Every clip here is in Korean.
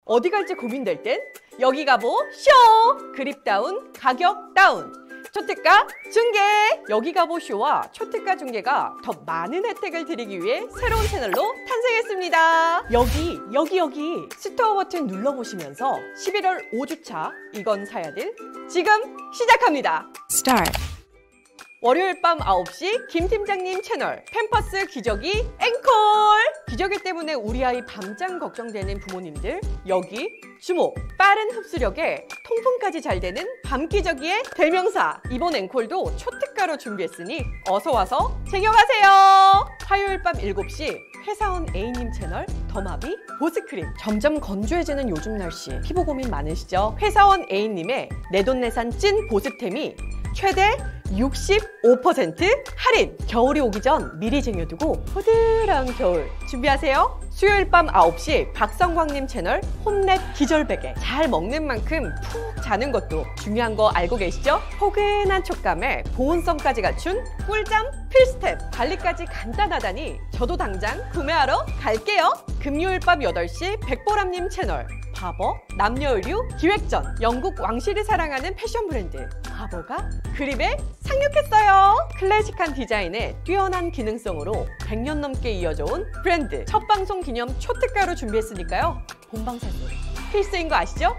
어디 갈지 고민될 땐 여기 가보 쇼! 그립 다운, 가격 다운! 초특가 중계! 여기 가보 쇼와 초특가 중계가 더 많은 혜택을 드리기 위해 새로운 채널로 탄생했습니다. 여기 스토어 버튼 눌러보시면서 11월 5주차 이건 사야 될 지금 시작합니다. Start. 월요일 밤 9시 김 팀장님 채널 팸퍼스 기저귀 앵콜! 기저귀 때문에 우리 아이 밤잠 걱정되는 부모님들 여기 주목! 빠른 흡수력에 통풍까지 잘 되는 밤기저귀의 대명사! 이번 앵콜도 초특가로 준비했으니 어서와서 챙겨가세요! 화요일 밤 7시 회사원 A님 채널 더마비 보습크림. 점점 건조해지는 요즘 날씨 피부 고민 많으시죠? 회사원 A님의 내돈내산 찐 보습템이 최대 65% 할인! 겨울이 오기 전 미리 쟁여두고 포들한 겨울 준비하세요. 수요일 밤 9시 박성광님 채널 홈랩 기절베개. 잘 먹는 만큼 푹 자는 것도 중요한 거 알고 계시죠? 포근한 촉감에 보온성까지 갖춘 꿀잠 필스텝. 관리까지 간단하다니 저도 당장 구매하러 갈게요. 금요일 밤 8시 백보람님 채널 바버 남녀의류 기획전. 영국 왕실을 사랑하는 패션 브랜드 바버가 그립에 상륙했어요. 클래식한 디자인에 뛰어난 기능성으로 100년 넘게 이어져온 브랜드. 첫 방송 기념 초특가로 준비했으니까요. 본방사수 필수인 거 아시죠?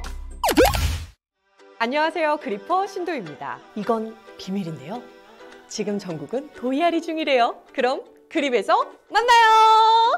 안녕하세요. 그리퍼 신도입니다. 이건 비밀인데요. 지금 전국은 도이아리 중이래요. 그럼 그립에서 만나요.